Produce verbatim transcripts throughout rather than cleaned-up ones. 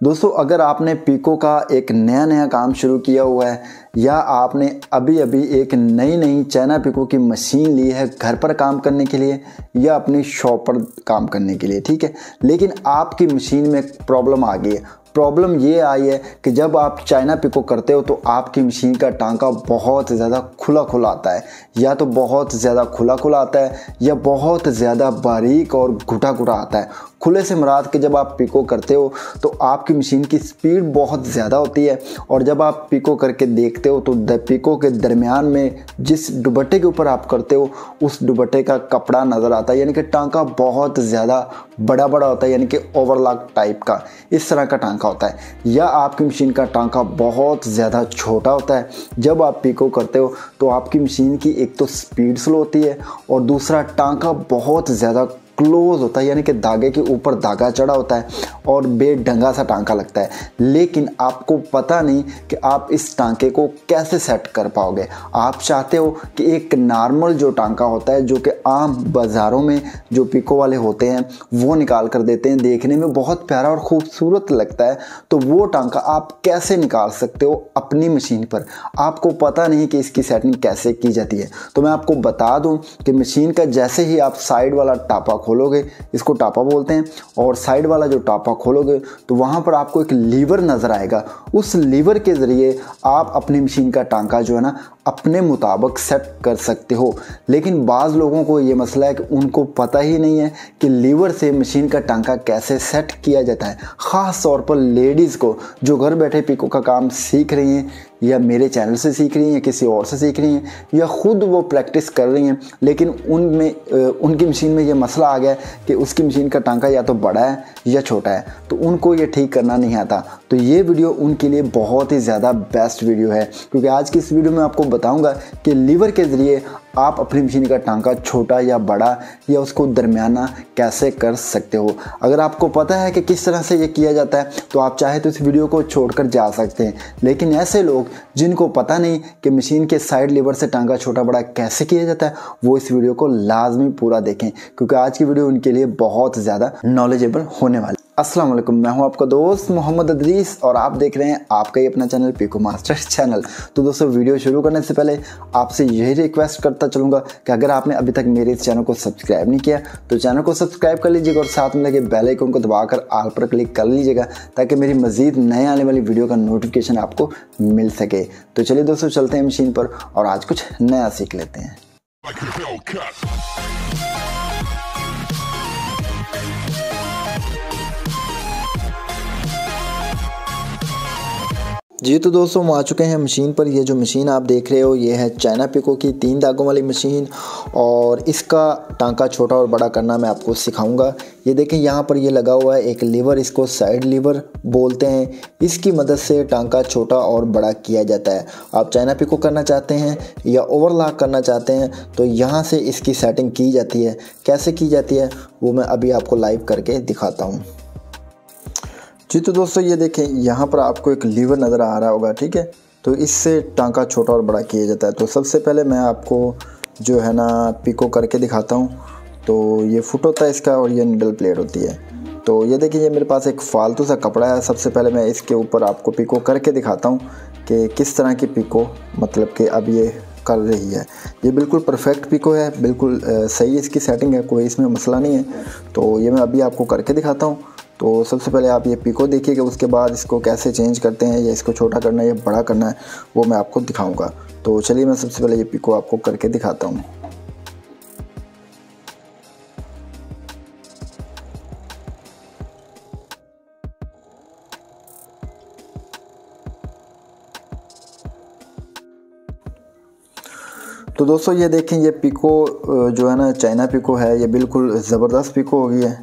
दोस्तों अगर आपने पीको का एक नया नया काम शुरू किया हुआ है या आपने अभी अभी एक नई नई चाइना पीको की मशीन ली है घर पर काम करने के लिए या अपनी शॉप पर काम करने के लिए, ठीक है, लेकिन आपकी मशीन में प्रॉब्लम आ गई है। प्रॉब्लम ये आई है कि जब आप चाइना पीको करते हो तो आपकी मशीन का टांका बहुत ज़्यादा खुला खुला आता है, या तो बहुत ज़्यादा खुला खुला आता है या बहुत ज़्यादा बारीक और घुटा घुटा आता है। खुले से मुराद कि जब आप पीको करते हो तो आपकी मशीन की स्पीड बहुत ज़्यादा होती है, और जब आप पीको करके देखते हो तो पीको के दरमियान में जिस दुपट्टे के ऊपर आप करते हो उस दुपट्टे का कपड़ा नज़र आता है, यानी कि टांका बहुत ज़्यादा बड़ा बड़ा होता है, यानी कि ओवरलॉक टाइप का इस तरह का टांका होता है। या आपकी मशीन का टांका बहुत ज़्यादा छोटा होता है। जब आप पीको करते हो तो आपकी मशीन की एक तो स्पीड स्लो होती है और दूसरा टांका बहुत ज़्यादा क्लोज होता है, यानी कि धागे के ऊपर धागा चढ़ा होता है और बेढंगा सा टांका लगता है। लेकिन आपको पता नहीं कि आप इस टांके को कैसे सेट कर पाओगे। आप चाहते हो कि एक नॉर्मल जो टांका होता है, जो कि आम बाज़ारों में जो पीको वाले होते हैं वो निकाल कर देते हैं, देखने में बहुत प्यारा और खूबसूरत लगता है, तो वो टांका आप कैसे निकाल सकते हो अपनी मशीन पर। आपको पता नहीं कि इसकी सेटिंग कैसे की जाती है। तो मैं आपको बता दूं कि मशीन का जैसे ही आप साइड वाला टापा खोलोगे, इसको टापा बोलते हैं, और साइड वाला जो टापा खोलोगे तो वहाँ पर आपको एक लीवर नज़र आएगा। उस लीवर के ज़रिए आप अपनी मशीन का टांका जो है ना अपने मुताबिक सेट कर सकते हो। लेकिन बाज़ लोगों को ये मसला है कि उनको पता ही नहीं है कि लीवर से मशीन का टांका कैसे सेट किया जाता है। ख़ास तौर पर लेडीज़ को जो घर बैठे पीको का काम सीख रही हैं, या मेरे चैनल से सीख रही हैं या किसी और से सीख रही हैं, या ख़ुद वो प्रैक्टिस कर रही हैं, लेकिन उनमें उनकी मशीन में ये मसला आ गया कि उसकी मशीन का टांका या तो बड़ा है या छोटा है, तो उनको ये ठीक करना नहीं आता। तो ये वीडियो उनके लिए बहुत ही ज़्यादा बेस्ट वीडियो है, क्योंकि आज की इस वीडियो में आपको बताऊंगा कि लीवर के ज़रिए आप अपनी मशीन का टांका छोटा या बड़ा या उसको दरमियाना कैसे कर सकते हो। अगर आपको पता है कि किस तरह से ये किया जाता है तो आप चाहे तो इस वीडियो को छोड़कर जा सकते हैं। लेकिन ऐसे लोग जिनको पता नहीं कि मशीन के साइड लीवर से टांका छोटा बड़ा कैसे किया जाता है, वो इस वीडियो को लाजमी पूरा देखें, क्योंकि आज की वीडियो उनके लिए बहुत ज़्यादा नॉलेजेबल होने वाली। अस्सलाम वालेकुम, मैं हूं आपका दोस्त मोहम्मद अदरीस और आप देख रहे हैं आपका ही अपना चैनल पीको मास्टर चैनल। तो दोस्तों वीडियो शुरू करने से पहले आपसे यही रिक्वेस्ट करता चलूँगा कि अगर आपने अभी तक मेरे इस चैनल को सब्सक्राइब नहीं किया तो चैनल को सब्सक्राइब कर लीजिएगा और साथ में लगे बेल आइकन को दबाकर ऑल पर क्लिक कर लीजिएगा, ताकि मेरी मज़ीद नए आने वाली वीडियो का नोटिफिकेशन आपको मिल सके। तो चलिए दोस्तों चलते हैं मशीन पर और आज कुछ नया सीख लेते हैं। जी तो दोस्तों हम आ चुके हैं मशीन पर। ये जो मशीन आप देख रहे हो ये है चाइना पीको की तीन धागों वाली मशीन, और इसका टांका छोटा और बड़ा करना मैं आपको सिखाऊंगा। ये देखें यहाँ पर ये लगा हुआ है एक लीवर, इसको साइड लीवर बोलते हैं। इसकी मदद से टांका छोटा और बड़ा किया जाता है। आप चाइना पीको करना चाहते हैं या ओवरलॉक करना चाहते हैं तो यहाँ से इसकी सेटिंग की जाती है। कैसे की जाती है वो मैं अभी आपको लाइव करके दिखाता हूँ। जी तो दोस्तों ये देखें यहाँ पर आपको एक लीवर नज़र आ रहा होगा, ठीक है, तो इससे टांका छोटा और बड़ा किया जाता है। तो सबसे पहले मैं आपको जो है ना पीको करके दिखाता हूँ। तो ये फुट होता है इसका और ये निडल प्लेट होती है। तो ये देखिए ये मेरे पास एक फालतू सा कपड़ा है। सबसे पहले मैं इसके ऊपर आपको पीको करके दिखाता हूँ कि किस तरह की पीको मतलब कि अब ये कर रही है। ये बिल्कुल परफेक्ट पीको है, बिल्कुल सही इसकी सेटिंग है, कोई इसमें मसला नहीं है। तो ये मैं अभी आपको करके दिखाता हूँ। तो सबसे पहले आप ये पीको देखिएगा, उसके बाद इसको कैसे चेंज करते हैं, या इसको छोटा करना है या बड़ा करना है वो मैं आपको दिखाऊंगा। तो चलिए मैं सबसे पहले ये पीको आपको करके दिखाता हूँ। तो दोस्तों ये देखें ये पीको जो है ना चाइना पीको है, ये बिल्कुल ज़बरदस्त पीको हो गई है।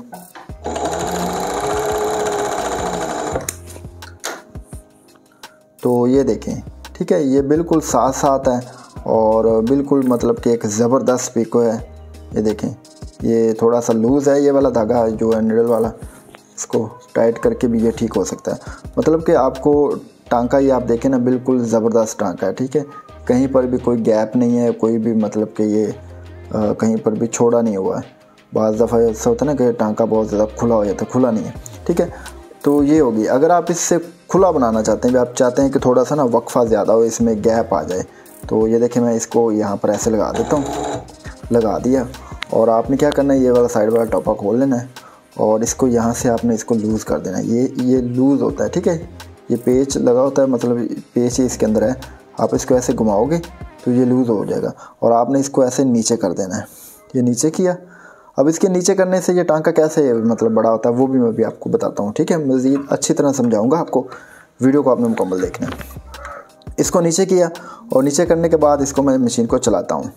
तो ये देखें, ठीक है, ये बिल्कुल साथ साथ है और बिल्कुल मतलब कि एक ज़बरदस्त पीको है। ये देखें ये थोड़ा सा लूज़ है, ये वाला धागा जो है निडल वाला, इसको टाइट करके भी ये ठीक हो सकता है। मतलब कि आपको टांका ये आप देखें ना बिल्कुल ज़बरदस्त टांका है, ठीक है, कहीं पर भी कोई गैप नहीं है, कोई भी मतलब कि ये आ, कहीं पर भी छोड़ा नहीं हुआ है। बाज़ दफ़ा ऐसा होता है ना कि टांका बहुत ज़्यादा खुला हो जाता है, खुला नहीं है, ठीक है। तो ये होगी। अगर आप इससे खुला बनाना चाहते हैं, आप चाहते हैं कि थोड़ा सा ना वक्फा ज़्यादा हो, इसमें गैप आ जाए, तो ये देखिए मैं इसको यहाँ पर ऐसे लगा देता हूँ, लगा दिया। और आपने क्या करना है, ये वाला साइड वाला टॉपा खोल लेना है और इसको यहाँ से आपने इसको लूज़ कर देना है। ये ये लूज़ होता है, ठीक है, ये पेच लगा होता है, मतलब पेच ही इसके अंदर है। आप इसको ऐसे घुमाओगे तो ये लूज़ हो जाएगा और आपने इसको ऐसे नीचे कर देना है। ये नीचे किया। अब इसके नीचे करने से ये टांका कैसे मतलब बड़ा होता है वो भी मैं भी आपको बताता हूँ, ठीक है। मज़ीद अच्छी तरह समझाऊँगा आपको, वीडियो को आपने मुकम्मल देखना है। इसको नीचे किया और नीचे करने के बाद इसको मैं मशीन को चलाता हूँ।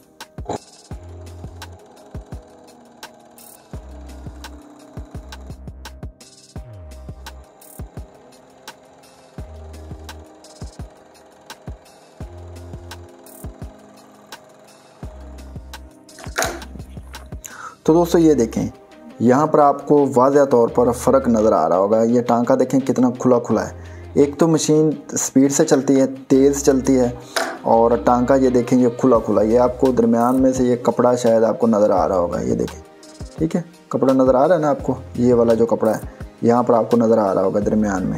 तो दोस्तों ये देखें, यहाँ पर आपको वाज़ह तौर पर फ़र्क नज़र आ रहा होगा। ये टांका देखें कितना खुला खुला है। एक तो मशीन स्पीड से चलती है, तेज़ चलती है, और टांका ये देखें ये खुला खुला। ये आपको दरमियान में से ये कपड़ा शायद आपको नज़र आ रहा होगा, ये देखें, ठीक है, कपड़ा नज़र आ रहा है ना आपको, ये वाला जो कपड़ा है यहाँ पर आपको नज़र आ रहा होगा दरमियान में,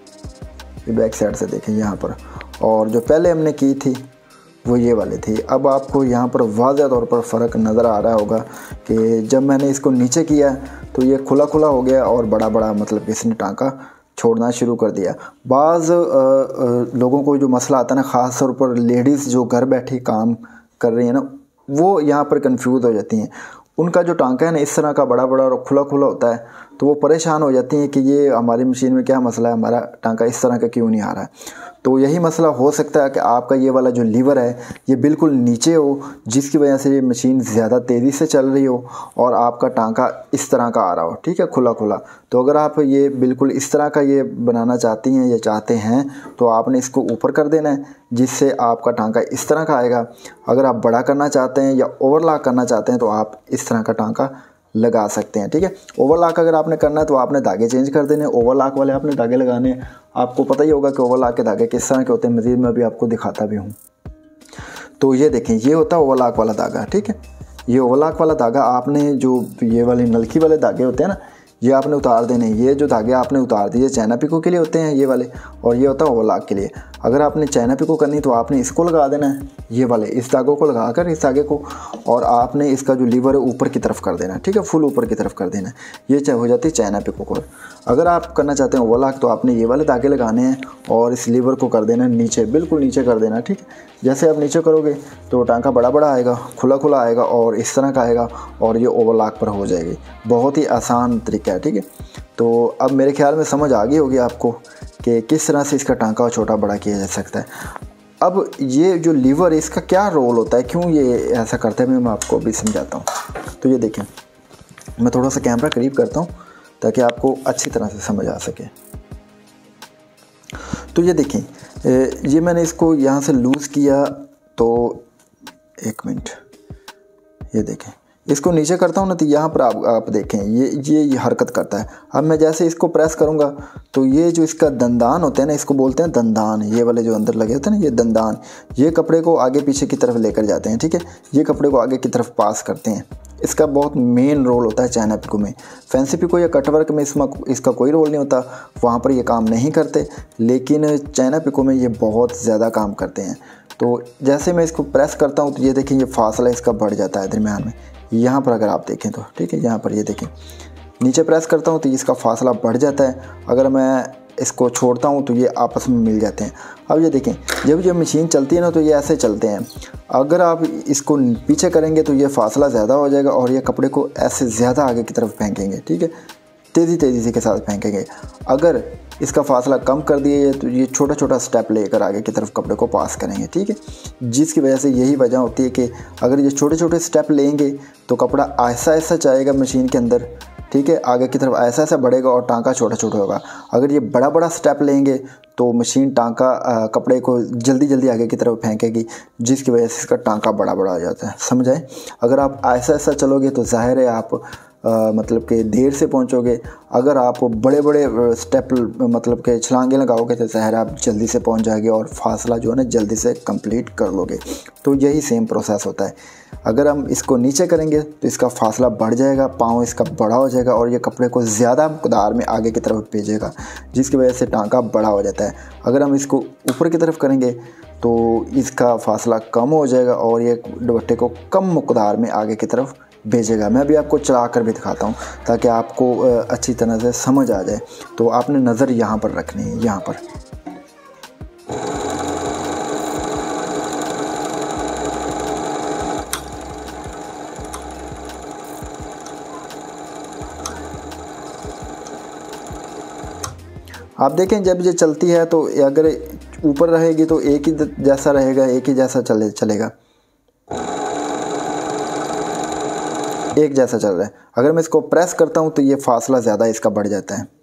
ये बैक साइड से देखें यहाँ पर। और जो पहले हमने की थी वो ये वाली थी। अब आपको यहाँ पर वाज़ह तौर पर फ़र्क नज़र आ रहा होगा कि जब मैंने इसको नीचे किया तो ये खुला खुला हो गया और बड़ा बड़ा मतलब इसने टांका छोड़ना शुरू कर दिया। बाज़ लोगों को जो मसला आता है ना, ख़ास तौर पर लेडीज़ जो घर बैठी काम कर रही है ना, वो यहाँ पर कंफ्यूज हो जाती हैं। उनका जो टांका है ना इस तरह का बड़ा बड़ा और खुला खुला होता है, तो वो परेशान हो जाती हैं कि ये हमारी मशीन में क्या मसला है, हमारा टांका इस तरह का क्यों नहीं आ रहा है। तो यही मसला हो सकता है कि आपका ये वाला जो लीवर है ये बिल्कुल नीचे हो, जिसकी वजह से ये मशीन ज़्यादा तेज़ी से चल रही हो और आपका टांका इस तरह का आ रहा हो, ठीक है, खुला खुला। तो अगर आप ये बिल्कुल इस तरह का ये बनाना चाहती हैं या चाहते हैं तो आपने इसको ऊपर कर देना है, जिससे आपका टांका इस तरह का आएगा। अगर आप बड़ा करना चाहते हैं या ओवरलॉक करना चाहते हैं तो आप इस तरह का टांका लगा सकते हैं, ठीक है। ओवरलॉक अगर आपने करना है तो आपने धागे चेंज कर देने, ओवरलॉक वाले आपने धागे लगाने हैं। आपको पता ही होगा कि ओवरलॉक के धागे किस तरह के होते हैं, मज़ीद मैं भी आपको दिखाता भी हूँ। तो ये देखें, ये होता है ओवरलॉक वाला धागा, ठीक है। ये ओवरलॉक वाला धागा आपने जो ये वाले नलकी वाले धागे होते हैं ना, ये आपने उतार देने। ये जो धागे आपने उतार दिए चाइना पिको के लिए होते हैं ये वाले, और ये होता है ओवरलॉक के लिए। अगर आपने चाइना पिको करनी तो आपने इसको लगा देना है, ये वाले इस धागों को लगा कर इस धागे को, और आपने इसका जो लीवर है ऊपर की तरफ कर देना है, ठीक है, फुल ऊपर की तरफ कर देना है। ये हो जाती है चाइना पिको को। अगर आप करना चाहते हैं ओवरलॉक तो आपने ये वाले धागे लगाने हैं और इस लीवर को कर देना है नीचे, बिल्कुल नीचे कर देना है, ठीक है। जैसे आप नीचे करोगे तो टांका बड़ा बड़ा आएगा, खुला खुला आएगा और इस तरह का आएगा और ये ओवरलॉक पर हो जाएगी। बहुत ही आसान तरीका है, ठीक है। तो अब मेरे ख्याल में समझ आ गई होगी आपको कि किस तरह से इसका टांका छोटा बड़ा किया जा सकता है। अब ये जो लीवर है इसका क्या रोल होता है, क्यों ये ऐसा करता है, मैं आपको अभी समझाता हूँ। तो ये देखें, मैं थोड़ा सा कैमरा करीब करता हूँ ताकि आपको अच्छी तरह से समझ आ सके। तो ये देखें, ये मैंने इसको यहाँ से लूज़ किया, तो एक मिनट, ये देखें, इसको नीचे करता हूँ ना तो यहाँ पर आप आप देखें ये ये ये हरकत करता है। अब मैं जैसे इसको प्रेस करूँगा तो ये जो इसका दंदान होते हैं ना, इसको बोलते हैं दंदान, ये वाले जो अंदर लगे होते हैं ना, ये दंदान, ये कपड़े को आगे पीछे की तरफ लेकर जाते हैं, ठीक है। ये कपड़े को आगे की तरफ पास करते हैं। इसका बहुत मेन रोल होता है चाइना पिको में। फैंसी पिको या कटवर्क में इसमें इसका कोई रोल नहीं होता, वहाँ पर ये काम नहीं करते, लेकिन चाइना पिको में ये बहुत ज़्यादा काम करते हैं। तो जैसे मैं इसको प्रेस करता हूँ तो ये देखें, ये फासला इसका बढ़ जाता है दरमियान में। यहाँ पर अगर आप देखें तो ठीक है, यहाँ पर ये देखें, नीचे प्रेस करता हूँ तो इसका फासला बढ़ जाता है। अगर मैं इसको छोड़ता हूँ तो ये आपस में मिल जाते हैं। अब ये देखें, जब ये मशीन चलती है ना तो ये ऐसे चलते हैं। अगर आप इसको पीछे करेंगे तो ये फासला ज़्यादा हो जाएगा और ये कपड़े को ऐसे ज़्यादा आगे की तरफ फेंकेंगे, ठीक है, तेज़ी तेज़ी से के साथ फेंकेंगे। अगर इसका फासला कम कर दिए तो ये छोटा छोटा स्टेप लेकर आगे की तरफ कपड़े को पास करेंगे, ठीक है। जिसकी वजह से यही वजह होती है कि अगर ये छोटे छोटे स्टेप लेंगे तो कपड़ा ऐसा ऐसा जाएगा मशीन के अंदर, ठीक है, आगे की तरफ ऐसा ऐसा बढ़ेगा और टांका छोटा छोटा होगा। अगर ये बड़ा बड़ा स्टेप लेंगे तो मशीन टांका आ, कपड़े को जल्दी जल्दी आगे की तरफ फेंकेगी, जिसकी वजह से इसका टांका बड़ा बड़ा आ जाता है, समझ आए। अगर आप ऐसा ऐसा चलोगे तो जाहिर है आप आ, मतलब कि देर से पहुंचोगे। अगर आप बड़े बड़े स्टेप मतलब के छलांगे लगाओगे तो ज़ाहिर आप जल्दी से पहुंच जाओगे और फासला जो है ना जल्दी से कंप्लीट कर लोगे। तो यही सेम प्रोसेस होता है। अगर हम इसको नीचे करेंगे तो इसका फासला बढ़ जाएगा, पाँव इसका बड़ा हो जाएगा और ये कपड़े को ज़्यादा मकदार में आगे की तरफ भेजेगा, जिसकी वजह से टांका बड़ा हो जाता है। अगर हम इसको ऊपर की तरफ करेंगे तो इसका फासला कम हो जाएगा और ये दुपट्टे को कम मकदार में आगे की तरफ भेजेगा। मैं अभी आपको चला कर भी दिखाता हूँ ताकि आपको अच्छी तरह से समझ आ जाए। तो आपने नज़र यहाँ पर रखनी है, यहाँ पर। आप देखें जब ये चलती है तो अगर ऊपर रहेगी तो एक ही जैसा रहेगा, एक ही जैसा चले चलेगा एक जैसा चल रहा है। अगर मैं इसको प्रेस करता हूं तो ये फासला ज़्यादा इसका बढ़ जाता है।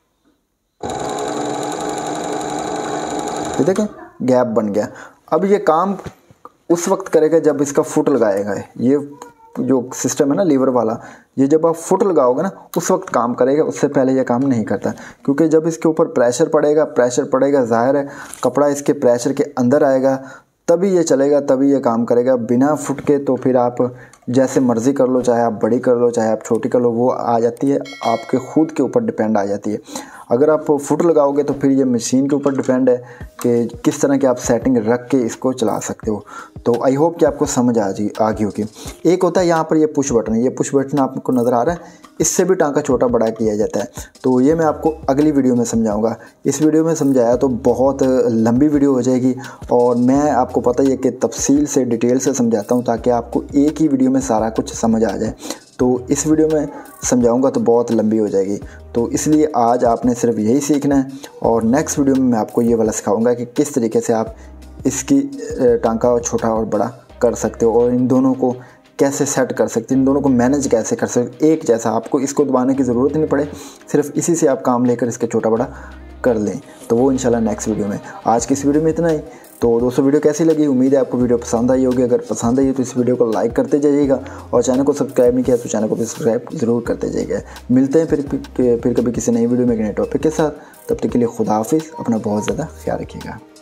ये देखें गैप बन गया। अब ये काम उस वक्त करेगा जब इसका फुट लगाएगा। ये जो सिस्टम है ना लीवर वाला, ये जब आप फुट लगाओगे ना उस वक्त काम करेगा, उससे पहले ये काम नहीं करता। क्योंकि जब इसके ऊपर प्रेशर पड़ेगा प्रेशर पड़ेगा ज़ाहिर है कपड़ा इसके प्रेशर के अंदर आएगा, तभी ये चलेगा, तभी ये काम करेगा। बिना फुट के तो फिर आप जैसे मर्ज़ी कर लो, चाहे आप बड़ी कर लो चाहे आप छोटी कर लो, वो आ जाती है आपके खुद के ऊपर डिपेंड आ जाती है। अगर आप फुट लगाओगे तो फिर ये मशीन के ऊपर डिपेंड है कि किस तरह की आप सेटिंग रख के इसको चला सकते हो। तो आई होप कि आपको समझ आ जी आ गई होगी। एक होता है यहाँ पर ये पुश बटन, ये पुश बटन आपको नज़र आ रहा है, इससे भी टांका छोटा बड़ा किया जाता है। तो ये मैं आपको अगली वीडियो में समझाऊंगा। इस वीडियो में समझाया तो बहुत लंबी वीडियो हो जाएगी और मैं आपको पता ही है कि तफसील से डिटेल से समझाता हूँ ताकि आपको एक ही वीडियो में सारा कुछ समझ आ जाए। तो इस वीडियो में समझाऊंगा तो बहुत लंबी हो जाएगी, तो इसलिए आज आपने सिर्फ यही सीखना है और नेक्स्ट वीडियो में मैं आपको ये वाला सिखाऊंगा कि किस तरीके से आप इसकी टांका छोटा और बड़ा कर सकते हो और इन दोनों को कैसे सेट कर सकते हैं, इन दोनों को मैनेज कैसे कर सकते एक जैसा। आपको इसको दबाने की ज़रूरत नहीं पड़े, सिर्फ इसी से आप काम लेकर इसके छोटा बड़ा कर लें। तो वो इंशाल्लाह नेक्स्ट वीडियो में। आज की इस वीडियो में इतना ही। तो दोस्तों वीडियो कैसी लगी, उम्मीद है आपको वीडियो पसंद आई होगी। अगर पसंद आई तो इस वीडियो को लाइक करते जाइएगा और चैनल को सब्सक्राइब नहीं किया तो चैनल को भी सब्सक्राइब ज़रूर करते जाइएगा। मिलते हैं फिर फिर कभी किसी नई वीडियो में एक नए टॉपिक के साथ। तब तक के लिए खुदा हाफिज़, अपना बहुत ज़्यादा ख्याल रखिएगा।